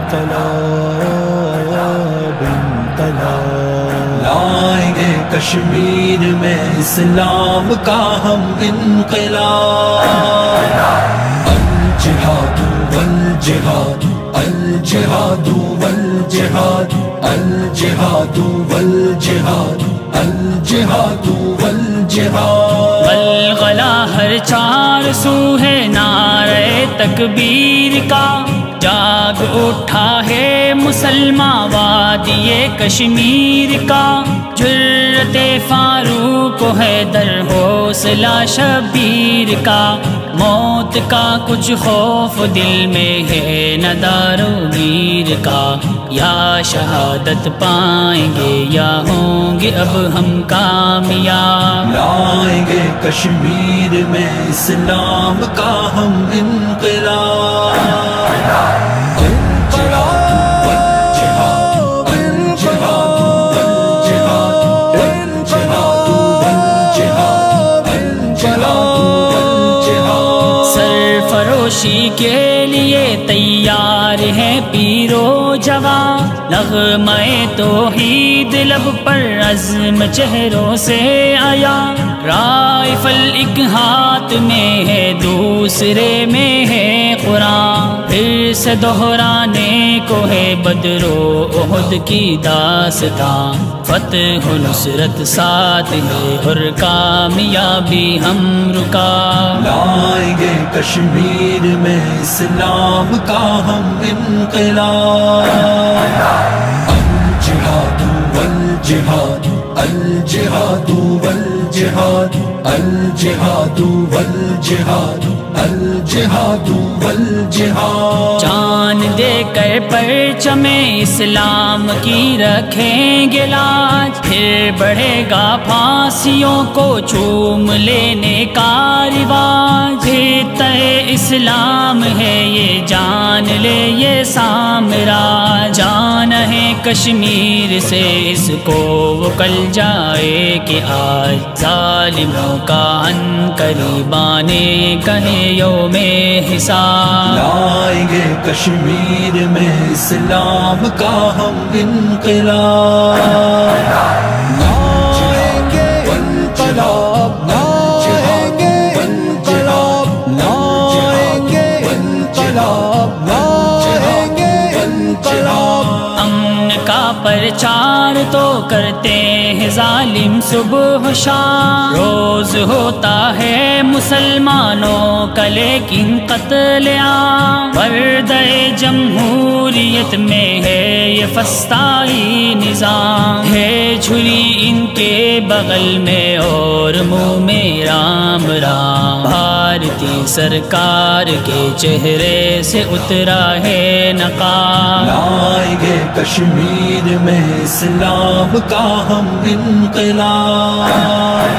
انقلاب انقلاب، لائیں گے کشمیر میں اسلام کا ہم انقلاب، الجہاد والجہاد الجہاد والجہاد الجہاد والجہاد الجہاد والجہاد، غلغلہ ہر چار سو ہے نعرہ تکبیر کا، جاگ اٹھا ہے مسلمان وادی کشمیر کا، جرت فاروق حیدر حوصلہ شبیر کا، موت کا کچھ خوف دل میں ہے نہ داروگیر کا، یا شہادت پائیں گے یا ہوں گے اب ہم کامیاب، لائیں گے کشمیر میں اسلام کا ہم انقلاب، سرفروشی کے لیے تیار ہے پیرو جوان، نغمہ توحید لب پر عزم چہروں سے آیا، رائفل ایک ہاتھ میں ہے دوسرے میں ہے قرآن، پھر سے دہرانے کو ہے بدر و احد کی داستان، فتح و نصرت ساتھ ہے اور کامیابی ہم رکا، لائیں گے کشمیر میں اسلام کا ہم انقلاب، الجہاد والجہاد الجہاد والجہاد الجہاد والجہاد الجہاد والجہاد، جان دے کر پرچم اسلام کی رکھیں گے لاج، پھر بڑھے گا پھانسیوں کو چوم لینے کا رواج، تے اسلام ہے یہ جان لے یہ سامراج، جان ہے کشمیر سے اس کو وہ کل جائے کہ آج، ظالموں کا ان قریبانے کہے یوم حساب، لائیں گے کشمیر میں اسلام کا ہم انقلاب، لائیں گے انقلاب، لائیں گے انقلاب، لائیں گے انقلاب، لائیں گے انقلاب، امن کا پرچار تو کرتے ہیں ظالم صبح شام، روز ہوتا ہے مسلمانوں کا لیکن قتل عام، پردہ جمہوریت میں ہے یہ فسطائی نظام، ہے جھری ان کے بغل میں اور منہ میں رام رام، بھارتی سرکار کے چہرے سے اترا ہے نقاب، لائیں گے کشمیر میں اسلام کا ہم انقلاب،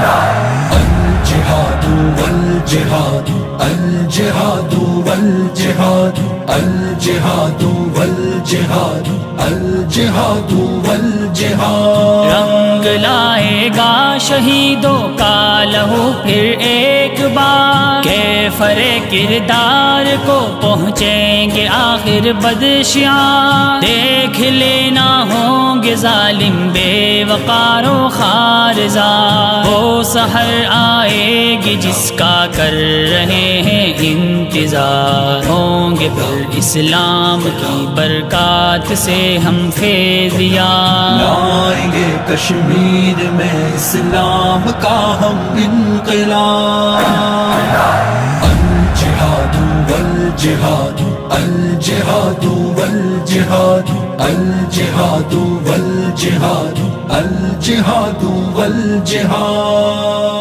الجہاد والجہاد الجہاد والجہاد الجہاد والجہاد الجہاد والجہاد، رنگ لائے گا شہیدوں کا لہو پھر ایک بار، کیفر کردار کو پہنچیں گے آخر بدشیاں، دیکھ لینا ہوں گے ظالم بے وقار و خارزار، وہ سحر آئے گی جس کا کر رہے ہیں انتظار، ہوں گے پھر اسلام کی برکات سے ہم فیضیاب، لائیں گے کشمیر میں اسلام کا ہم انقلاب، الجہاد والجہاد الجہاد والجہاد الجہاد والجہاد الجہاد والجہاد۔